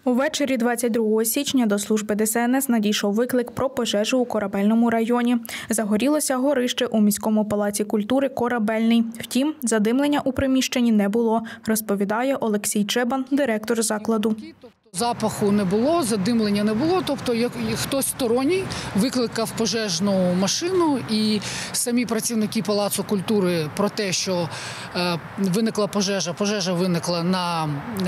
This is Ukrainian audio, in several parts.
Увечері 22 січня до служби ДСНС надійшов виклик про пожежу у Корабельному районі. Загорілося горище у міському палаці культури «Корабельний». Втім, задимлення у приміщенні не було, розповідає Олексій Чебан, директор закладу. Запаху не було, задимлення не було, тобто хтось сторонній викликав пожежну машину, і самі працівники Палацу культури про те, що виникла пожежа виникла на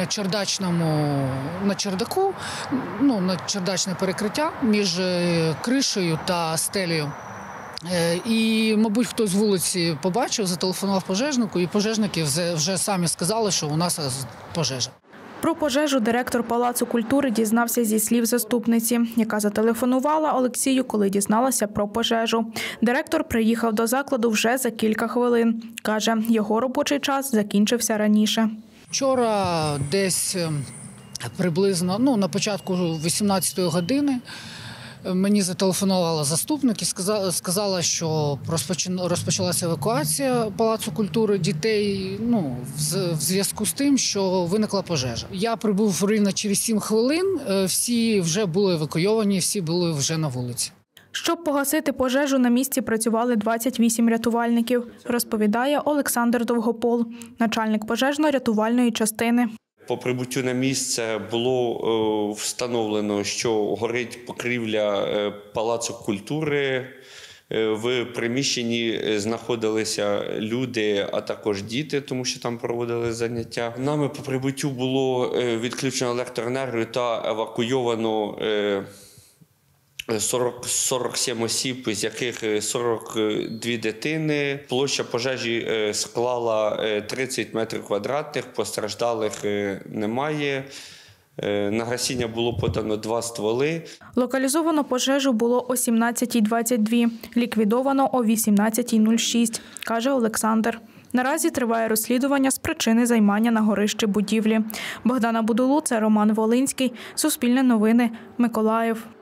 чердаку, на чердачне перекриття між кришею та стелею. І, мабуть, хтось з вулиці побачив, зателефонував пожежнику, і пожежники вже самі сказали, що у нас пожежа. Про пожежу директор Палацу культури дізнався зі слів заступниці, яка зателефонувала Олексію, коли дізналася про пожежу. Директор приїхав до закладу вже за кілька хвилин. Каже, його робочий час закінчився раніше. Вчора десь приблизно, на початку 18-ї години, мені зателефонувала заступник і сказала, що розпочалася евакуація Палацу культури дітей в зв'язку з тим, що виникла пожежа. Я прибув рівно через 7 хвилин, всі вже були евакуйовані, всі були вже на вулиці. Щоб погасити пожежу, на місці працювали 28 рятувальників, розповідає Олександр Довгопол, начальник пожежно-рятувальної частини. По прибуттю на місце було встановлено, що горить покрівля Палацу культури. В приміщенні знаходилися люди, а також діти, тому що там проводили заняття. Нами по прибуттю було відключено електроенергію та евакуйовано 47 осіб, з яких 42 дитини. Площа пожежі склала 30 метрів квадратних, постраждалих немає. На гасіння було подано 2 стволи. Локалізовано пожежу було о 17:22, ліквідовано о 18:06, каже Олександр. Наразі триває розслідування з причини займання на горищі будівлі. Богдана Будулуца, Роман Волинський, Суспільне новини, Миколаїв.